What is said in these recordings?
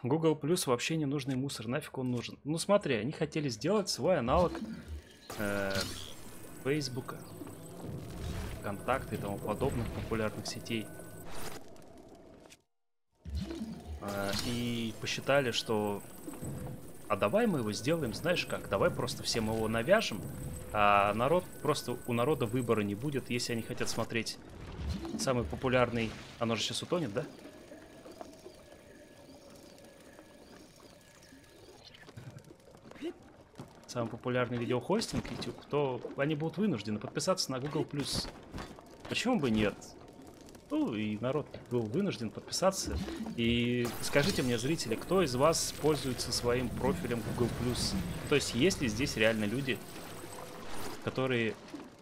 Google Plus вообще не нужный мусор, нафиг он нужен? Ну смотри, они хотели сделать свой аналог Фейсбука, ВКонтакта и тому подобных популярных сетей. И посчитали, что а давай мы его сделаем, знаешь как, давай просто всем его навяжем, а народ, просто у народа выбора не будет, если они хотят смотреть самый популярный, оно же сейчас утонет, да? Самый популярный видеохостинг YouTube, то они будут вынуждены подписаться на Google+. Почему бы нет? Ну, и народ был вынужден подписаться. И скажите мне, зрители, кто из вас пользуется своим профилем Google+. То есть, есть ли здесь реально люди, которые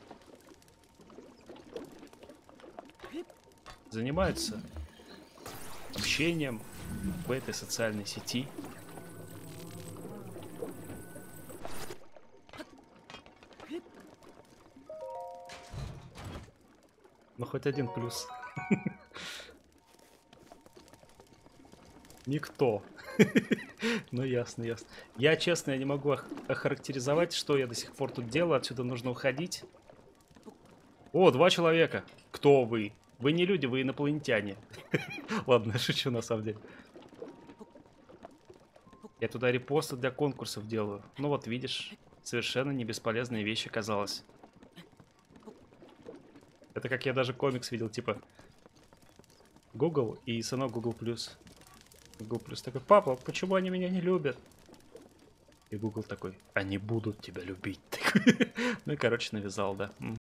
занимаются общением в этой социальной сети? Ну, хоть один плюс. Никто. Ну, ясно, ясно. Я, честно, я не могу охарактеризовать, что я до сих пор тут делаю. Отсюда нужно уходить. О, 2 человека. Кто вы? Вы не люди, вы инопланетяне. Ладно, я шучу на самом деле. Я туда репосты для конкурсов делаю. Ну вот, видишь, совершенно не бесполезная вещь оказалась. Это как я даже комикс видел, типа Google и сынок Google+. Google Плюс такой: папа, почему они меня не любят? И Google такой: они будут тебя любить. Ну и, короче, навязал, да.